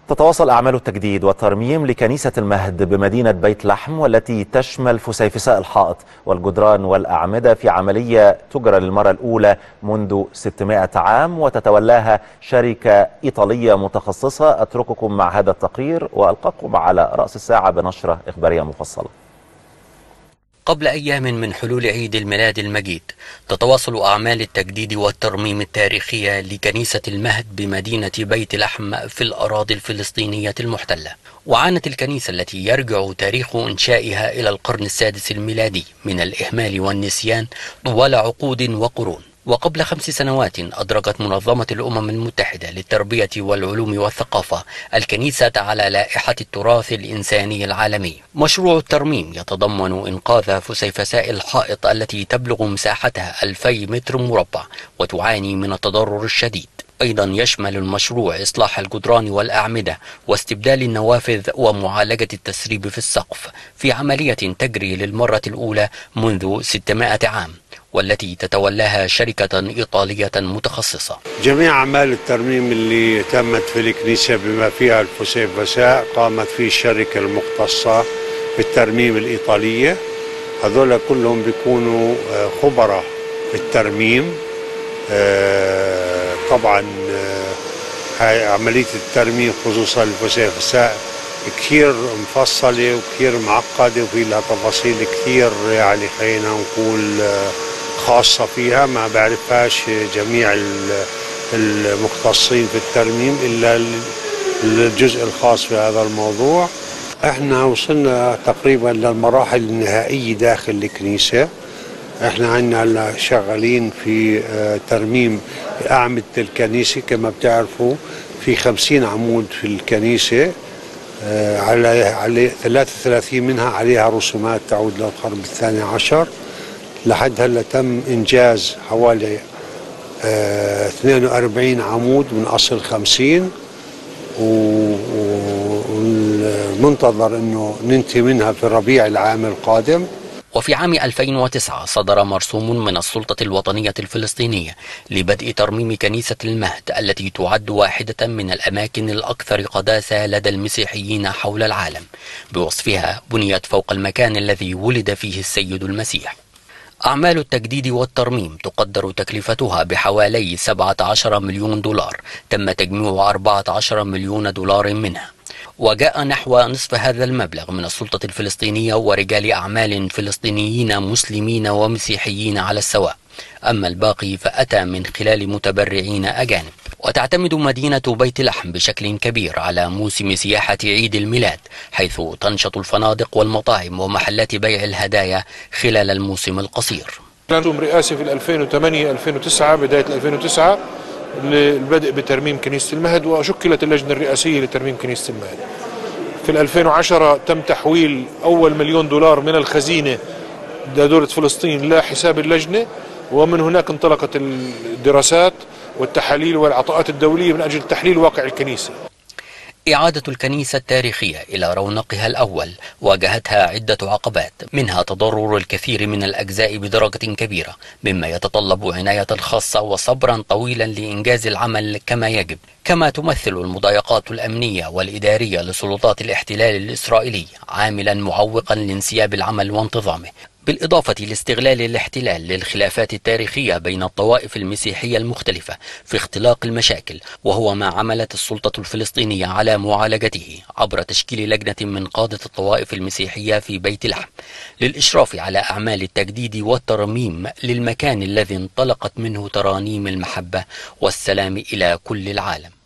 تتواصل أعمال التجديد والترميم لكنيسة المهد بمدينة بيت لحم، والتي تشمل فسيفساء الحائط والجدران والأعمدة، في عملية تجرى للمرة الأولى منذ 600 عام، وتتولاها شركة إيطالية متخصصة. أترككم مع هذا التقرير وألقاكم على رأس الساعة بنشرة إخبارية مفصلة. قبل أيام من حلول عيد الميلاد المجيد، تتواصل أعمال التجديد والترميم التاريخية لكنيسة المهد بمدينة بيت لحم في الأراضي الفلسطينية المحتلة. وعانت الكنيسة التي يرجع تاريخ إنشائها إلى القرن السادس الميلادي من الإهمال والنسيان طوال عقود وقرون. وقبل 5 سنوات أدرجت منظمة الأمم المتحدة للتربية والعلوم والثقافة الكنيسة على لائحة التراث الإنساني العالمي. مشروع الترميم يتضمن إنقاذ فسيفساء الحائط التي تبلغ مساحتها 2000 متر مربع وتعاني من التضرر الشديد. أيضا يشمل المشروع إصلاح الجدران والأعمدة واستبدال النوافذ ومعالجة التسريب في السقف، في عملية تجري للمرة الأولى منذ 600 عام، والتي تتولاها شركة إيطالية متخصصة. جميع أعمال الترميم اللي تمت في الكنيسة بما فيها الفسيفساء قامت فيه الشركة المختصة بالترميم الإيطالية. هذول كلهم بيكونوا خبراء الترميم. طبعا هاي عملية الترميم خصوصا الفسيفساء كثير مفصلة وكثير معقدة وفي لها تفاصيل كثير، يعني خلينا نقول خاصة فيها ما بعرفهاش جميع المختصين في الترميم إلا الجزء الخاص في هذا الموضوع. احنا وصلنا تقريبا للمراحل النهائية داخل الكنيسة. احنا عندنا شغالين في ترميم أعمدة الكنيسة. كما بتعرفوا في 50 عمود في الكنيسة، على 33 منها عليها رسومات تعود للقرن الثاني عشر. لحد هلا تم إنجاز حوالي 42 عمود من أصل 50، والمنتظر أنه ننتهي منها في ربيع العام القادم. وفي عام 2009 صدر مرسوم من السلطة الوطنية الفلسطينية لبدء ترميم كنيسة المهد، التي تعد واحدة من الأماكن الأكثر قداسة لدى المسيحيين حول العالم، بوصفها بنيت فوق المكان الذي ولد فيه السيد المسيح. أعمال التجديد والترميم تقدر تكلفتها بحوالي 17 مليون دولار، تم تجميع 14 مليون دولار منها، وجاء نحو نصف هذا المبلغ من السلطة الفلسطينية ورجال أعمال فلسطينيين مسلمين ومسيحيين على السواء، أما الباقي فأتى من خلال متبرعين أجانب. وتعتمد مدينة بيت لحم بشكل كبير على موسم سياحة عيد الميلاد، حيث تنشط الفنادق والمطاعم ومحلات بيع الهدايا خلال الموسم القصير. كان رئاسي في 2008-2009 بداية 2009 للبدء بترميم كنيسة المهد، وشكلت اللجنة الرئاسية لترميم كنيسة المهد. في 2010 تم تحويل أول مليون دولار من الخزينة لدولة فلسطين لا حساب اللجنة، ومن هناك انطلقت الدراسات والتحاليل والعطاءات الدولية من أجل تحليل واقع الكنيسة. إعادة الكنيسة التاريخية إلى رونقها الأول واجهتها عدة عقبات، منها تضرر الكثير من الأجزاء بدرجة كبيرة، مما يتطلب عناية خاصة وصبرا طويلا لإنجاز العمل كما يجب. كما تمثل المضايقات الأمنية والإدارية لسلطات الاحتلال الإسرائيلي عاملا معوقا لانسياب العمل وانتظامه، بالإضافة لاستغلال الاحتلال للخلافات التاريخية بين الطوائف المسيحية المختلفة في اختلاق المشاكل، وهو ما عملت السلطة الفلسطينية على معالجته عبر تشكيل لجنة من قادة الطوائف المسيحية في بيت لحم للإشراف على أعمال التجديد والترميم للمكان الذي انطلقت منه ترانيم المحبة والسلام إلى كل العالم.